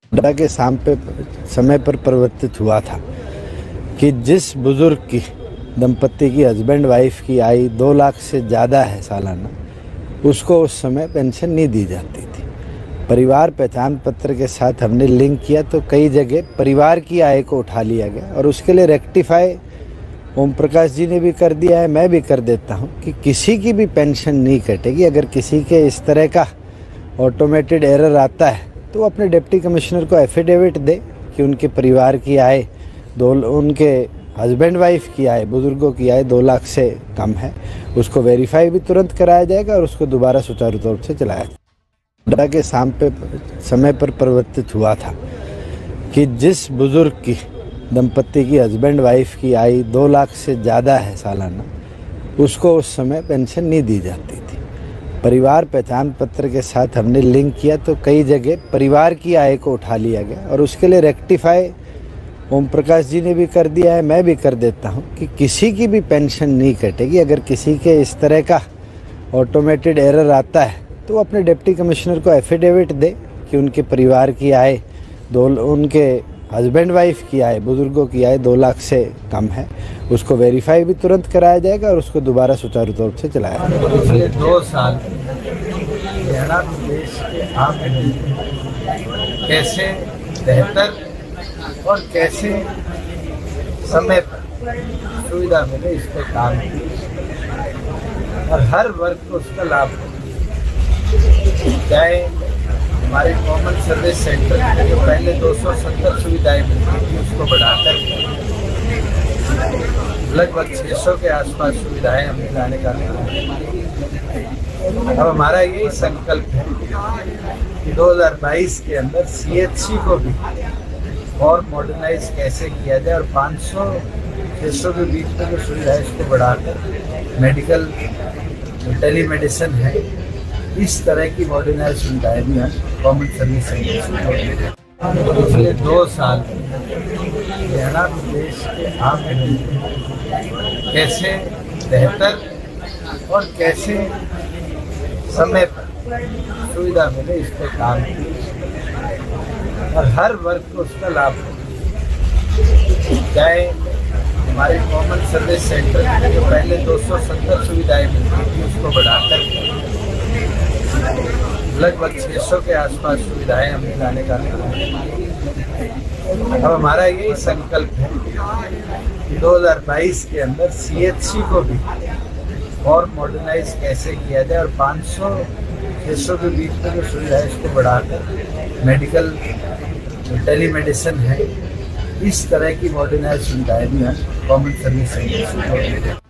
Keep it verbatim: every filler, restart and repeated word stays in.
डा के शाम पे समय पर परिवर्तित हुआ था कि जिस बुजुर्ग की दंपत्ति की हस्बैंड वाइफ की आय दो लाख से ज़्यादा है सालाना, उसको उस समय पेंशन नहीं दी जाती थी। परिवार पहचान पत्र के साथ हमने लिंक किया तो कई जगह परिवार की आय को उठा लिया गया और उसके लिए रेक्टिफाई ओम प्रकाश जी ने भी कर दिया है, मैं भी कर देता हूं कि किसी की भी पेंशन नहीं कटेगी। अगर किसी के इस तरह का ऑटोमेटेड एरर आता है तो अपने डिप्टी कमिश्नर को एफिडेविट दे कि उनके परिवार की आय दो उनके हस्बैंड वाइफ की आय बुजुर्गों की आय दो लाख से कम है, उसको वेरीफाई भी तुरंत कराया जाएगा और उसको दोबारा सुचारू तौर से चलाया जाएगा। डा के शाम पे समय पर परिवर्तित हुआ था कि जिस बुजुर्ग की दंपत्ति की हस्बैंड वाइफ की आय दो लाख से ज़्यादा है सालाना, उसको उस समय पेंशन नहीं दी जाती थी। परिवार पहचान पत्र के साथ हमने लिंक किया तो कई जगह परिवार की आय को उठा लिया गया और उसके लिए रेक्टिफाई ओम प्रकाश जी ने भी कर दिया है, मैं भी कर देता हूं कि किसी की भी पेंशन नहीं कटेगी। अगर किसी के इस तरह का ऑटोमेटेड एरर आता है तो अपने डिप्टी कमिश्नर को एफिडेविट दे कि उनके परिवार की आय दो उनके हस्बैंड वाइफ की आय बुजुर्गों की आय दो लाख से कम है, उसको वेरीफाई भी तुरंत कराया जाएगा और उसको दोबारा सुचारू तौर से चलाया जाएगा। पिछले दो साल हरियाणा प्रदेश के आम कैसे बेहतर और कैसे समय पर सुविधा मिले इस पर काम किया और हर वर्ग को उसका लाभ चाहे हमारे कॉमन सर्विस सेंटर जो पहले दो सौ सत्तर सुविधाएं मिलती थी उसको बढ़ाकर लगभग छह सौ के आसपास सुविधाएं हमने लाने का अब हमारा यही संकल्प है कि दो हज़ार बाईस के अंदर सीएचसी को भी और मॉडर्नाइज कैसे किया जाए और पाँच सौ छह सौ के बीच में जो सुविधा है इसको बढ़ाकर मेडिकल टेलीमेडिसिन है, इस तरह की मॉडर्नाइज सुविधाएं भी हैं कॉमन सर्विस सेंटर। पिछले दो साल हरियाणा प्रदेश के आम कैसे बेहतर और कैसे समय पर सुविधा मिले इस पर काम किया और हर वर्ग को उसका लाभ चाहे हमारे कॉमन सर्विस सेंटर जो पहले दो सौ सत्तर सुविधाएं मिलती थी उसको बढ़ाकर लगभग छह सौ के आसपास सुविधाएं हमने लाने का अब हमारा यही संकल्प है कि दो हज़ार बाईस के अंदर सीएचसी को भी और मॉडर्नाइज कैसे किया जाए और पाँच सौ छह सौ के बीच में जो सुविधा है इसको बढ़ाकर मेडिकल टेलीमेडिसिन है, इस तरह की मॉडर्नाइज सुविधाएं भी हैं कॉमन सर्विस सेंटर।